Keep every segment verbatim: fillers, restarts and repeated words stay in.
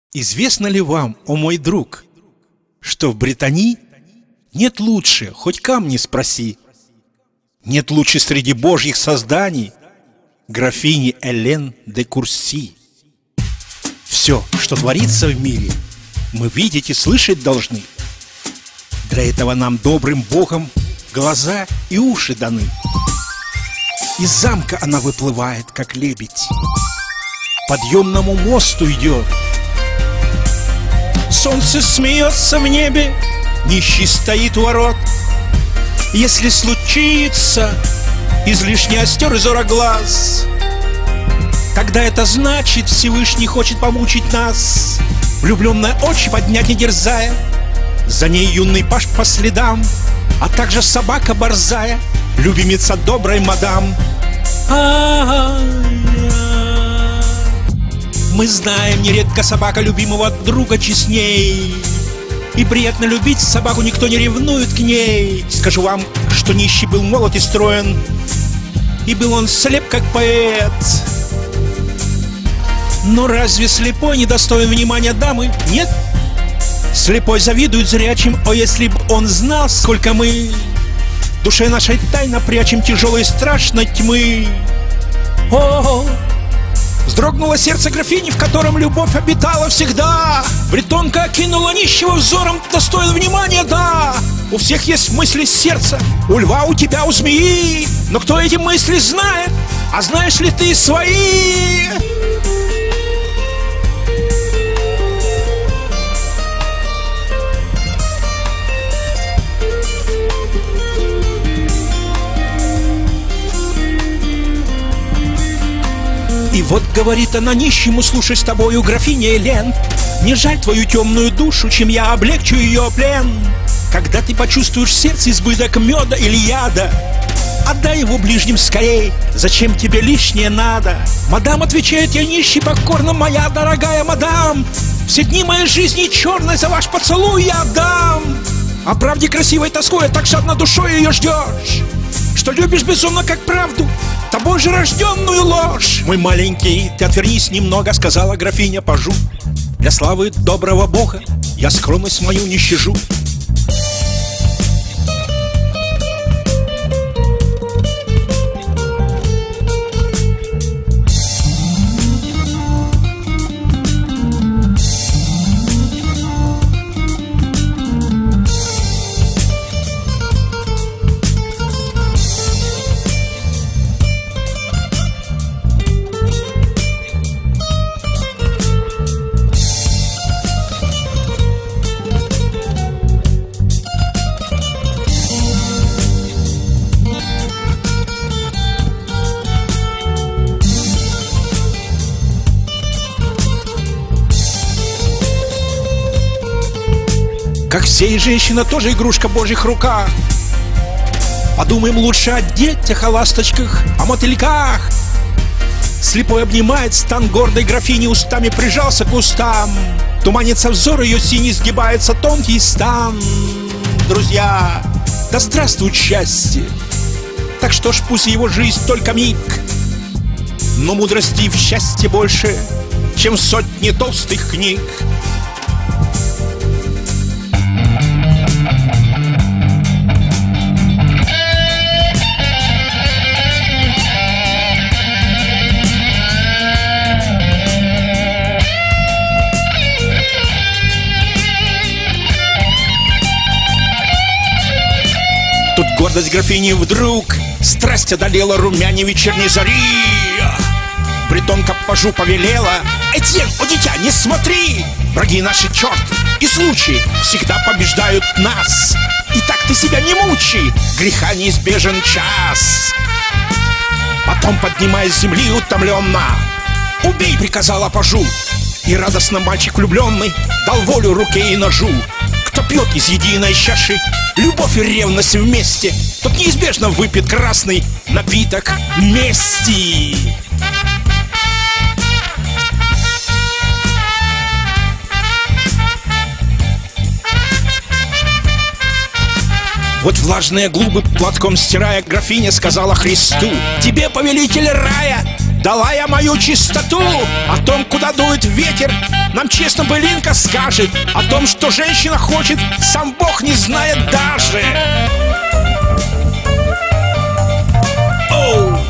Известно ли вам, о мой друг, что в Британии нет лучше, хоть камни спроси, нет лучше среди божьих созданий графини Элен де Курси? Все, что творится в мире, мы видеть и слышать должны. Для этого нам добрым Богом глаза и уши даны. Из замка она выплывает, как лебедь, подъемному мосту идет. Солнце смеется в небе, нищий стоит у ворот. Если случится излишний остер из ора глаз, тогда это значит, Всевышний хочет помучить нас. Влюбленная очи поднять не дерзая, за ней юный паж по следам, а также собака борзая, любимица доброй мадам. Мы знаем, нередко собака любимого друга честней, и приятно любить собаку, никто не ревнует к ней. Скажу вам, что нищий был молод и строен, и был он слеп, как поэт. Но разве слепой недостоин внимания дамы? Нет? Слепой завидует зрячим. О, если б он знал, сколько мы в душе нашей тайно прячем тяжелой и страшной тьмы. О, вздрогнуло сердце графини, в котором любовь обитала всегда. Бретонка окинула нищего взором, достоин внимания, да. У всех есть мысли сердца, у льва, у тебя, у змеи. Но кто эти мысли знает? А знаешь ли ты свои? И вот говорит она нищему: слушай, с тобою, графиня Элен, не жаль твою темную душу, чем я облегчу ее плен. Когда ты почувствуешь в сердце избыток меда или яда, отдай его ближним скорей, зачем тебе лишнее надо? Мадам, отвечает я нищий покорно: моя дорогая мадам, все дни моей жизни черной за ваш поцелуй я отдам. О правде красивой тоскуя, так жадно душой ее ждешь, что любишь безумно, как правду, тобой же рожденную ложь. Мой маленький, ты отвернись немного, сказала графиня пажу. Для славы доброго Бога я скромность мою не щажу. Как все и женщина тоже игрушка в божьих руках. Подумаем лучше о детях, о ласточках, о мотыльках. Слепой обнимает стан гордой графини, устами прижался к устам. Туманится взор ее синий, сгибается тонкий стан. Друзья, да здравствует счастье! Так что ж, пусть его жизнь только миг, но мудрости в счастье больше, чем сотни толстых книг. Тут гордость графини вдруг страсть одолела румяне вечерней зари. Бретонка пажу повелела: Этьен, о дитя, не смотри! Враги наши, черт и случай, всегда побеждают нас. И так ты себя не мучи, греха неизбежен час. Потом, поднимаясь с земли утомленно: убей, приказала пажу. И радостно мальчик влюбленный дал волю руке и ножу. Кто пьет из единой чаши любовь и ревность вместе, тот неизбежно выпьет красный напиток мести. Вот влажные губы платком стирая, графиня сказала Христу: тебе, повелитель рая, дала я мою чистоту. О том, куда дует ветер, нам честно былинка скажет о том, что женщина хочет, сам Бог не знает даже. Оу!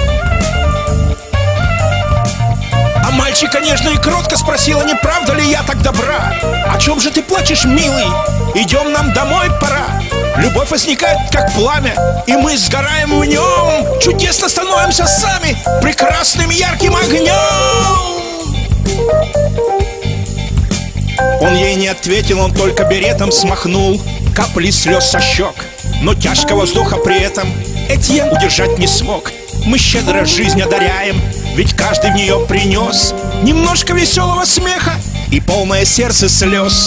А мальчика нежно и кротко спросила, не правда ли я так добра? О чем же ты плачешь, милый? Идем, нам домой пора. Любовь возникает, как пламя, и мы сгораем в нем. Чудесно становимся сами прекрасным ярким огнем. Он ей не ответил, он только беретом смахнул капли слез со щек, но тяжкого вздоха при этом Этьен удержать не смог. Мы щедро жизнь одаряем, ведь каждый в нее принес немножко веселого смеха и полное сердце слез.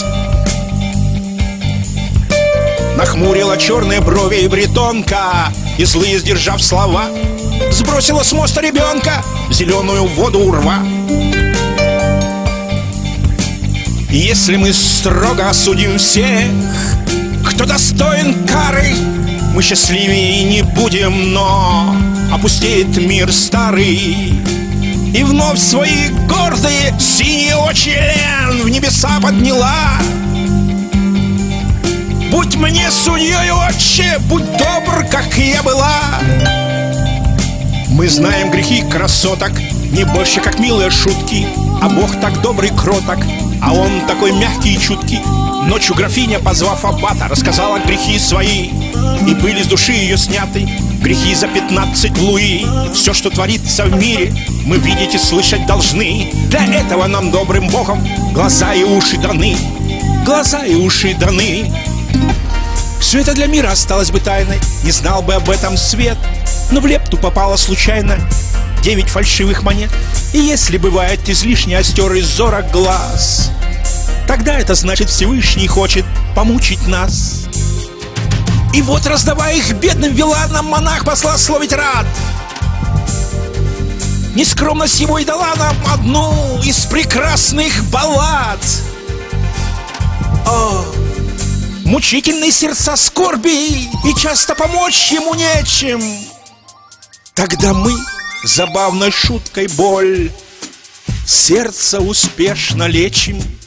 Нахмурила черные брови и бретонка, и злые, сдержав слова, сбросила с моста ребенка в зеленую воду у рва. Если мы строго осудим всех, кто достоин кары, мы счастливее не будем, но опустеет мир старый. И вновь свои гордые синие очи Элен в небеса подняла. Будь мне судьей, отче, будь добр, как я была. Мы знаем грехи красоток не больше, как милые шутки, а Бог так добрый, кроток, а Он такой мягкий и чуткий. Ночью графиня, позвав аббата, рассказала грехи свои, и были с души ее сняты грехи за пятнадцать луи. Все, что творится в мире, мы видеть и слышать должны. Для этого нам, добрым Богом, глаза и уши даны. Глаза и уши даны. Все это для мира осталось бы тайной, не знал бы об этом свет, но в лепту попало случайно девять фальшивых монет. И если бывает излишне остер из зорок глаз, тогда это значит Всевышний хочет помучить нас. И вот, раздавая их бедным виланам, монах послословить рад. Нескромность его и дала нам одну из прекрасных баллад. О, мучительные сердца скорби, и часто помочь ему нечем. Тогда мы забавной шуткой боль сердце успешно лечим.